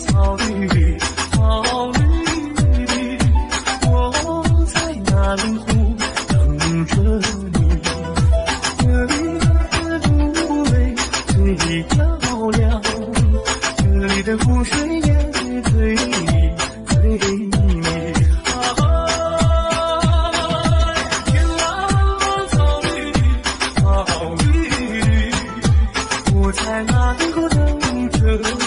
草绿，草绿绿，我在那里湖等着你。这里的芦苇最漂亮，这里的湖水也最美。天蓝草绿绿，草绿绿，我在那里湖等着你。